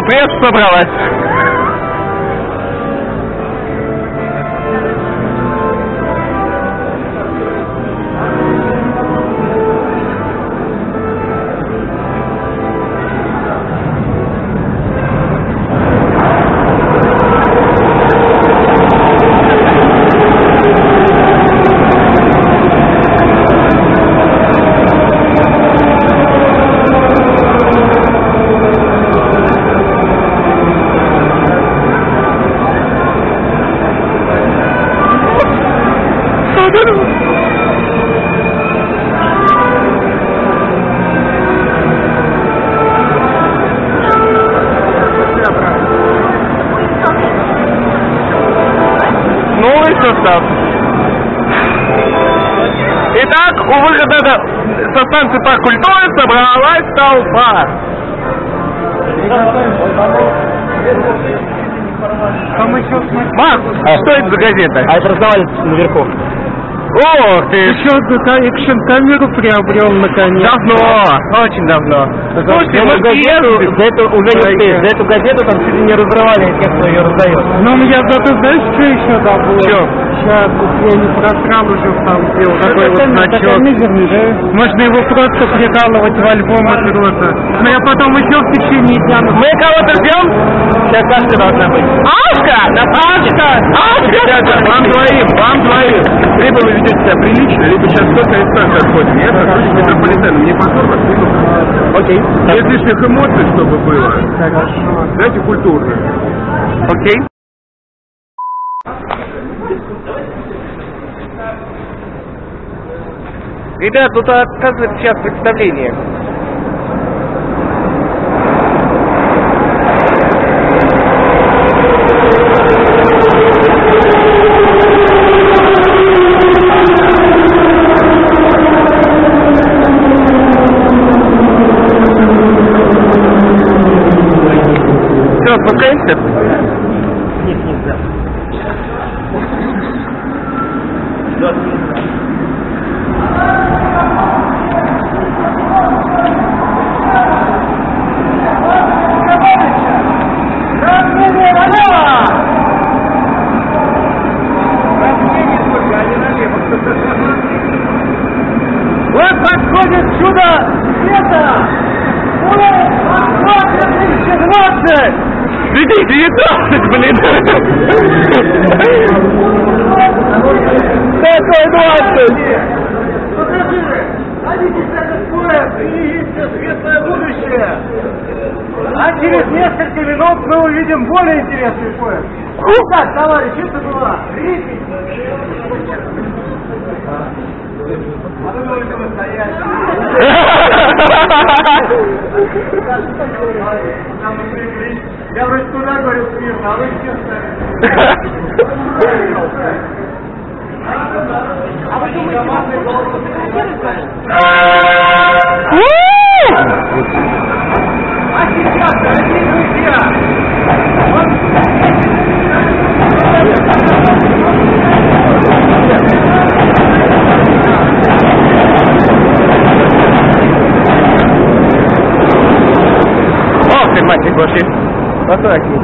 пресса собралась. Новый состав. Итак, у выхода со станции Парк культуры собралась толпа. Макс, что это за газета? А это раздавали наверху. Ох ты! Еще экшн-камеру приобрел наконец. Давно, очень давно. Слушайте, мы газету, за это уже не успеешь. За эту газету там чуть ли не разрывали тех, кто ее раздает. Ну, я зато знаешь, что еще забыл? Что? Сейчас, я не просрал уже там сделал такой вот значок. Мизерный, да? Можно его просто прикалывать в альбом от рота. Но я потом еще в течение дня... Мы кого-то ждем? Сейчас каждый должна быть. Ашка! Ашка! Ашка! Вам двоим. Либо вы ведете себя прилично, либо сейчас только инстанция отходим. Я сотрудник метрополитена, мне позор вас не нужен. Окей. Без лишних эмоций, чтобы было. Хорошо. Дайте культурно. Окей. Ребят, тут оказывается сейчас представление. Все, спускаемся? Нет, нельзя. Вот подходит чудо света! 2020! 2019, блин! Какой 20? Покажи! Садитесь на этот поезд и видите светлое будущее! А через несколько минут мы увидим более интересный поезд. Итак, товарищи, это была зритель. А вы можете настоящий. Я вроде туда говорю смирно, а вы честно. А вы думаете, а сейчас, дорогие друзья, Ох ты, мальчик, пошли. Потаки.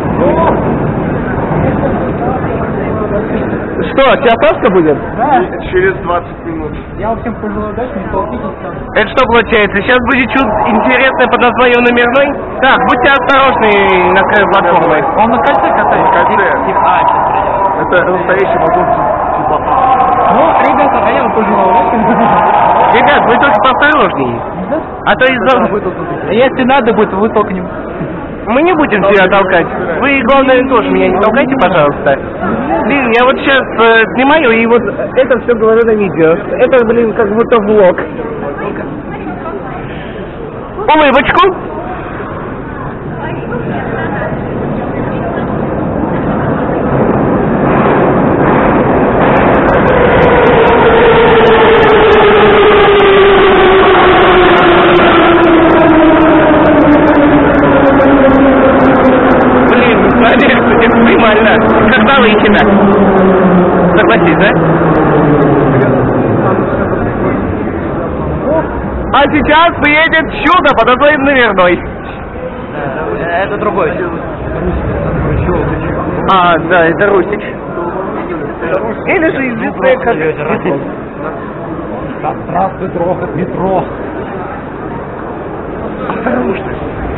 Что, театровка будет? да, Через 20 минут. я всем пожелаю удачи, не толкитесь там. Это что получается? Сейчас будет что-то интересное под названием номерной? Так, будьте осторожны на краю платформы. Он на кольце катается? Кольце. А, сейчас придет. Это настоящий вагон теплохода. Ну, ребята, а я вам пожелаю удачи. Ребят, вы только поосторожнее. А то из-за... Если надо будет, вытолкнем. Мы не будем тебя толкать. Вы, главное, тоже меня не толкайте, пожалуйста. Блин, я вот сейчас снимаю, и вот это все говорю на видео. Это, блин, как будто влог. Улыбочку. Согласись, да? А сейчас приедет чудо под названием номерной. это другой. А, да, это Русич. Или же известная как... Здравствуй, Грохот, метро. Осторожно.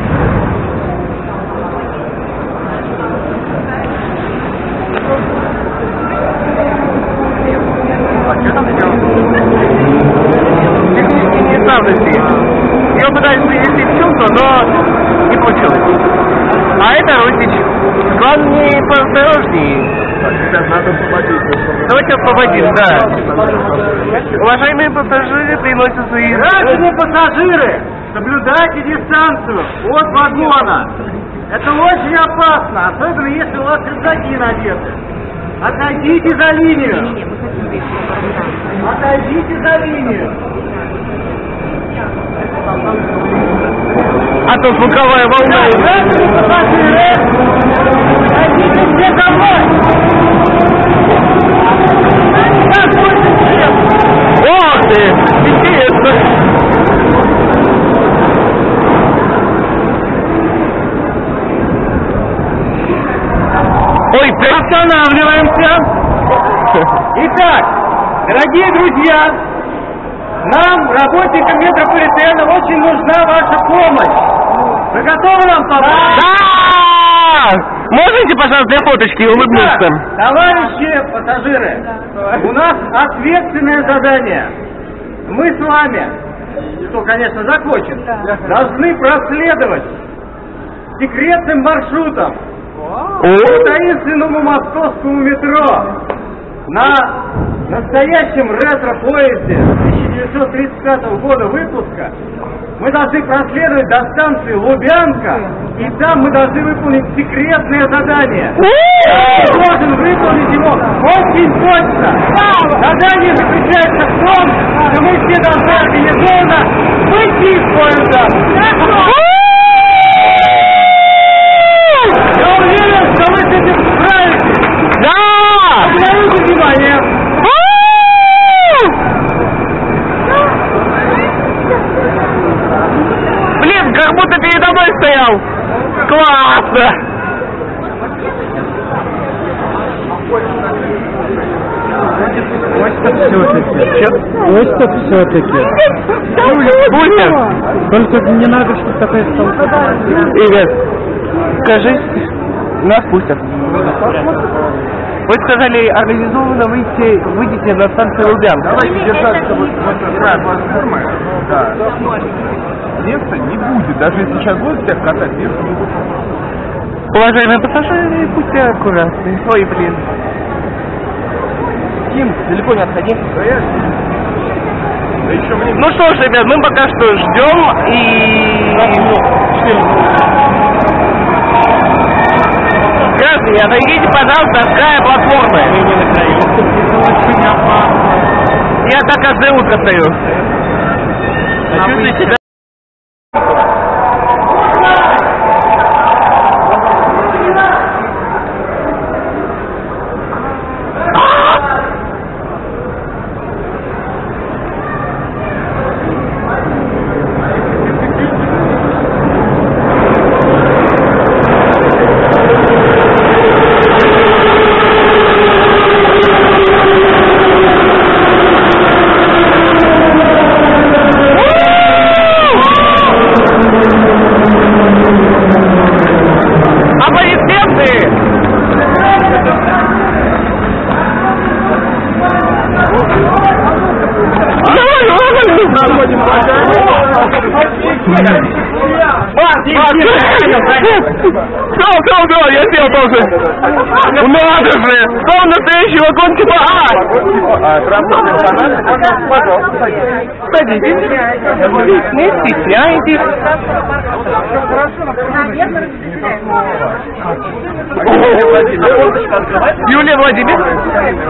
Технически неисправности. Ее пытались привести в чувство, но не получилось. А это Русич. Главное, поосторожнее. Сейчас надо освободиться. Давайте освободим, да. Уважаемые пассажиры, приносят свои... Граждане пассажиры, соблюдайте дистанцию от вагона. Это очень опасно, особенно если у вас рюкзаки надеты. Отойдите за линию. Отойдите за линию. А то звуковая волна. Граждане пассажиры, отойдите все домой. Ох ты! Интересно! Ой, останавливаемся! Итак, дорогие друзья, нам, работникам метрополитена, очень нужна ваша помощь. Вы готовы нам помочь? Да! Можете, пожалуйста, для фоточки улыбнуться? Итак, товарищи пассажиры, у нас ответственное задание. Мы с вами, что, конечно, закончим, должны проследовать секретным маршрутом по таинственному московскому метро на настоящем ретро-поезде 1935 года выпуска. Мы должны проследовать до станции Лубянка, и там мы должны выполнить секретное задание. Ты должен выполнить его очень точно. Задание заключается в том, что мы все должны организованно выйти из поезда. Я уверен, что вы с этим справитесь. Да! Обратите внимание. Блин, как будто передо мной стоял! Классно! Почта все-таки. Пустят! Только не надо, чтобы такая стала. Игорь, скажи, нас пустят. Вы сказали, организованно выйдите на станцию Лубянка. Давайте держаться вот платформы. Да. Места не будет. Даже если сейчас будут всех катать, места не будет. Уважаемые пассажиры, будьте аккуратны. Ой, блин. Тим, далеко не отходи. Да еще время. Ну что ж, ребят, мы пока что ждем и... Граждане, отойдите, пожалуйста, от края платформы. Я так каждое утро стою. А чувствую себя... Все, я сделал тоже. Надо же! Снова настоящий вагон типа А! Пожалуйста, садитесь. Не стесняйтесь. Юлия Владимировна.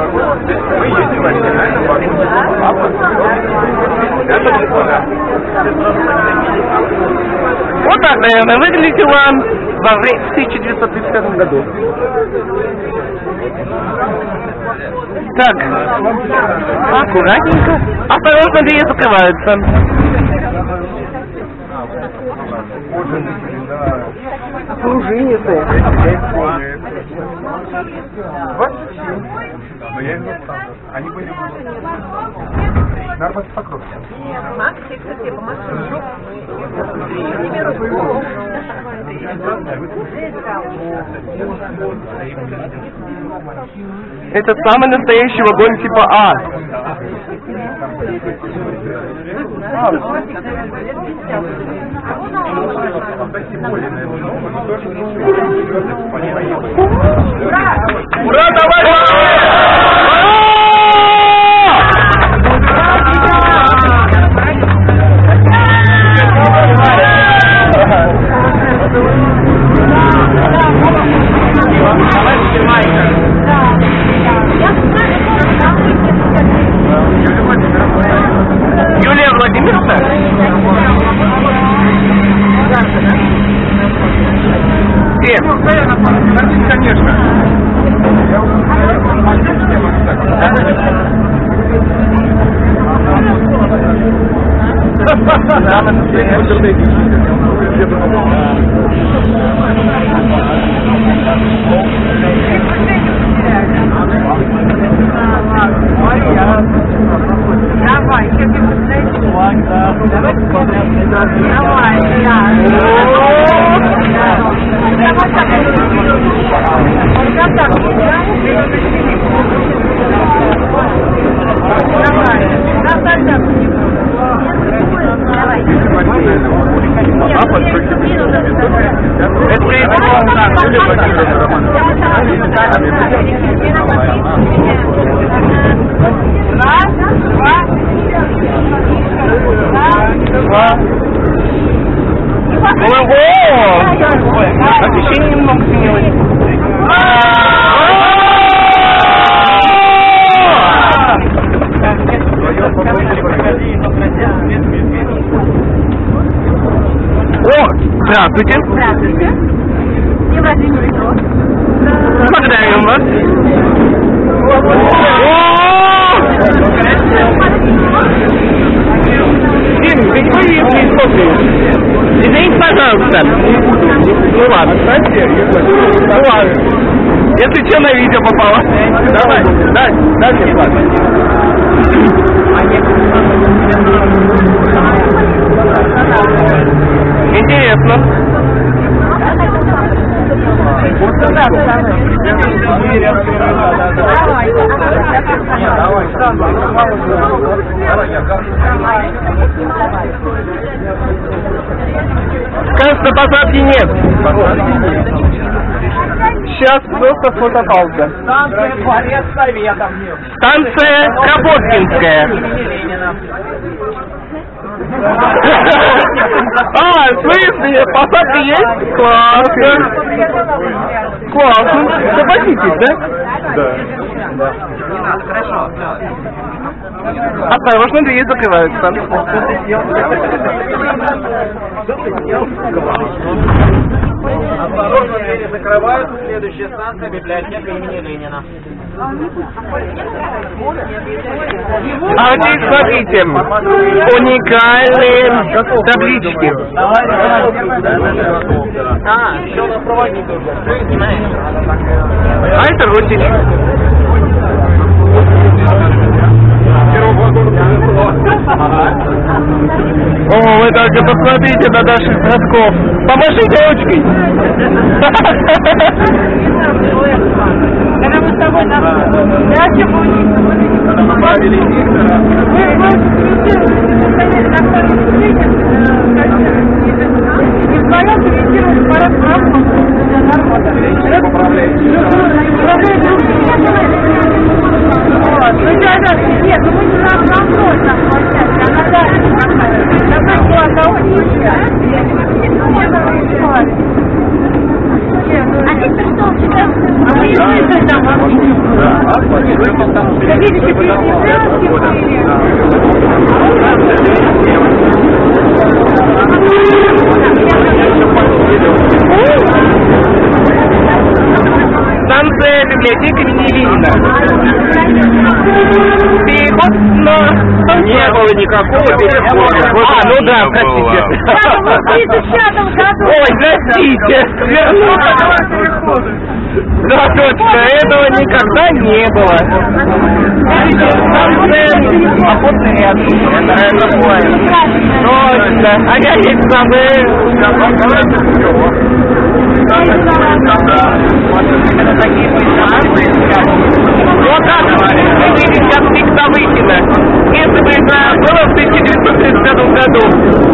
Вот так, наверное, выглядела в 1935 году. Так, аккуратненько. Осторожно, двери закрываются. пружинистые. Но я их застал. Они были нормально покровки. Это самый настоящий вагон типа А. Ура, Юлия Владимировна? Где? Конечно. Давай, Освещение немного сменилось. О, здравствуйте. Здравствуйте. И Владимир Ильич. Благодарим вас. Дим, ты не боишься, не смотришь. Извините, пожалуйста. Ну ладно. Ну ладно. Если что, на видео попало. Давай, дай мне платить. Интересно. Кажется, посадки нет. Сейчас просто фотопауза. Станция Дворец Советов. Станция Кропоткинская. А, в смысле? Посадка есть? Классно. Классно. Согласитесь, да? Да. Хорошо. Осторожно, двери закрываются. Осторожно, двери закрываются. Следующая станция — библиотека имени Ленина. А вот здесь, смотрите, уникальные таблички. А, еще у нас проводник уже. Ты знаешь. А это Русич. О, вы только посмотрите на наших братков. Помашите ручкой. Когда мы с тобой на даче будем, не вдвоем комментируем парад прав для народа. Нет, ну мы не на контроль там площадке, а на даче какая-то. Какая была одного нельзя. А ты что, у тебя? А вы не слышите там вообще? Видите, Станция библиотеками не Ленина. Переход на... Не было никакого перехода. Ну да, простите. Ой, простите. Да, точно, этого никогда не было. Охотный ряд. Это поезд. Точно. А я есть забыл. Вот так, мы видим, как всегда выкино. Если бы это было в 1935 году.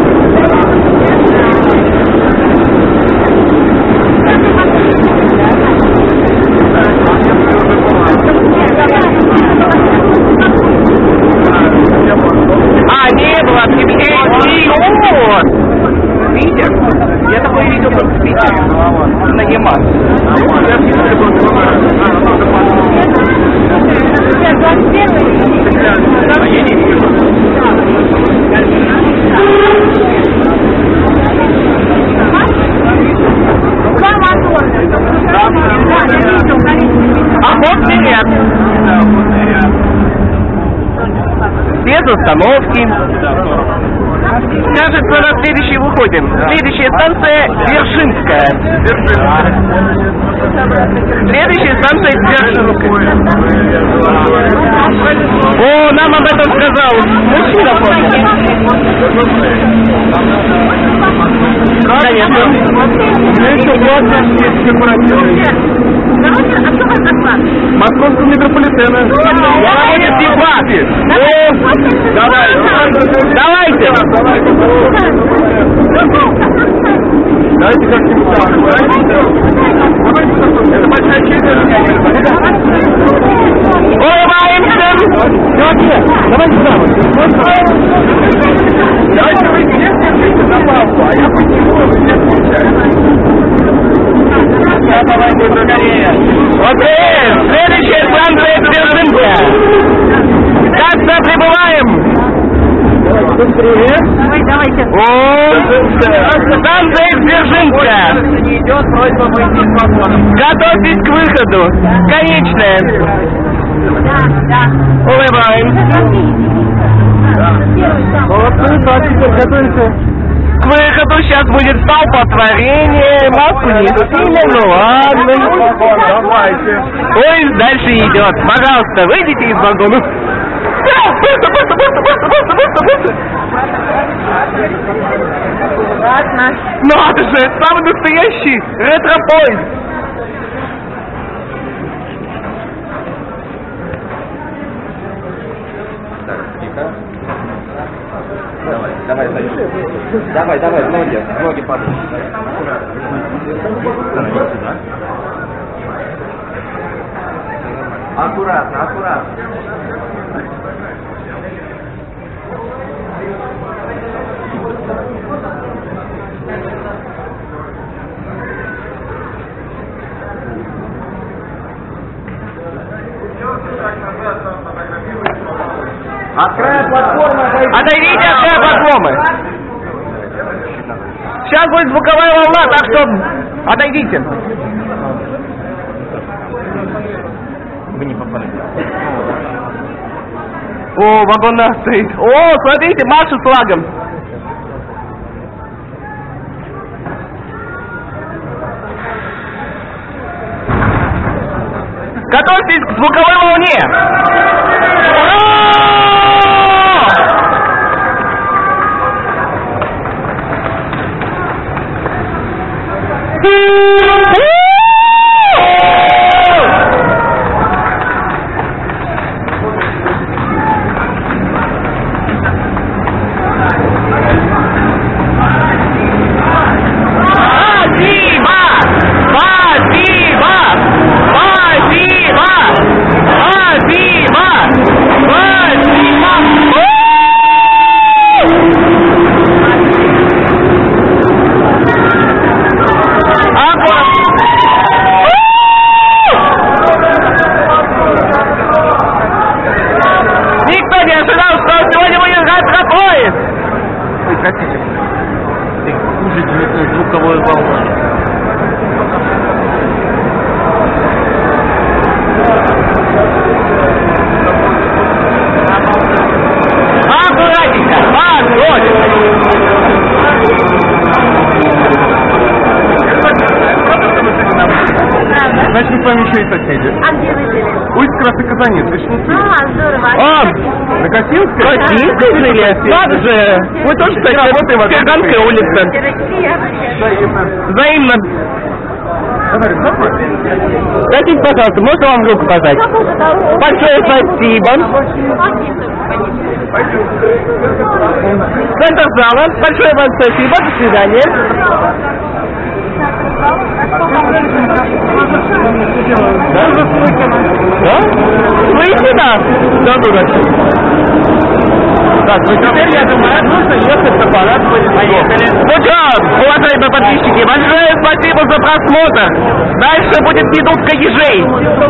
Не было объявлений. Вот. Видите? Я такое видел только в Питере. На ЕМА. Я не вижу. Охотный ряд. Без остановки. Кажется, на следующий выходим. Следующая станция Дзержинская. Следующая станция Дзержинская. О, нам об этом сказал мужчина. Конечно. Московского метрополитена. Давайте. Давайте как-нибудь так. Это большая честь. Улыбаемся. Давайте сам. Давайте вы не держите на палку, а я подниму, вы не получаете. Давайте скорее. Окей, следующая станция Дзержинская. Как-то прибываем. Быстрее. Давайте. О, станция Дзержинская. Не идет, просьба выйти из вагона. Готовьтесь к выходу. Конечная. Да. Улыбаемся. Молодцы, так, теперь готовимся. К выходу сейчас будет столпотворение. Маску не сильно, ну ладно. Давайте. Поезд дальше идет. Пожалуйста, выйдите из вагона. Надо же, самый настоящий ретро-поезд. Давай, ноги падают. Аккуратно. От края платформы Отойдите от края платформы. Сейчас будет звуковая волна, так что отойдите. Вы не попали. О, вагон нас стоит. О, смотрите, Маша с флагом. Готовьтесь к звуковой волне. Ура! Спасибо! вами еще и соседи. А где вы жили? Улица Красный Казанец, Вишневский. Здорово. А, На Косинской? Косинской жили? Надо же. Мы тоже, кстати, работаем в Ферганской улице. Взаимно. Давай, давай. Скажите, пожалуйста, можно вам руку пожать? Большое спасибо. Центр зала. Большое вам спасибо. До свидания. Да? Слышите, да? Да, дурачок. Так, ну теперь, я думаю, нужно ехать на парад. Поехали. Ну что, уважаемые подписчики, большое спасибо за просмотр. Дальше будет недутка ежей.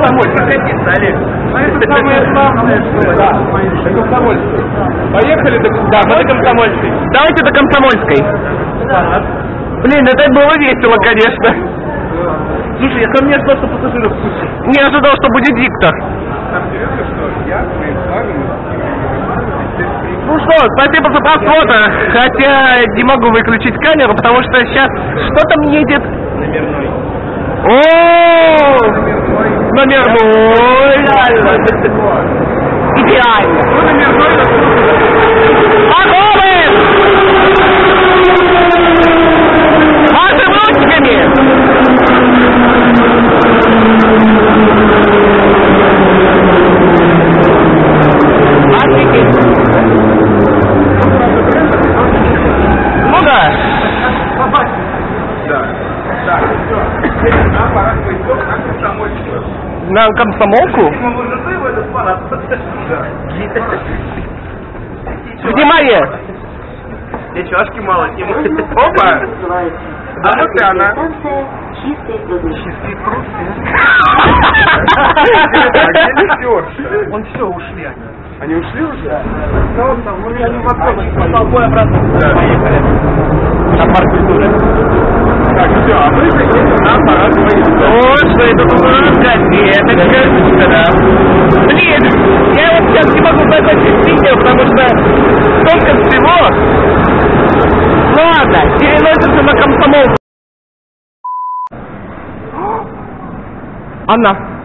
Это самое главное, что да, до Комсомольской. Поехали до Комсомольской. Да, мы до Комсомольской. Давайте до Комсомольской. Блин, это было весело, конечно. Слушай, я ко мне ждал, что пассажиров пустят. Не ожидал, что будет диктор. Интересно, что я своим флагом. Ну что, спасибо за просмотр. Хотя не могу выключить камеру, потому что сейчас что там едет? Номерной. О, номерной. Идеально. Ну, номерной. Готовы? Вашими ручками. Офигеть. Ну да. Да. Так, все. Нам пора поездов на Комсомольскую. На комсомолку? Мы нужны в этот парад. Да. Внимание! Я чашки мало не могу. Опа! А вот и она. Чистый труд. Чистый труд. Он все, ушли они. Они ушли уже? Они в автобус толпой обратно. Да. Поехали. На парк культуры. Так, все, а мы же едем на парад поездов. О, что это тут у нас газеточка, да. Блин, я вот сейчас не могу закончить видео, потому что столько всего. Ладно, переносимся на комсомолку. Анна.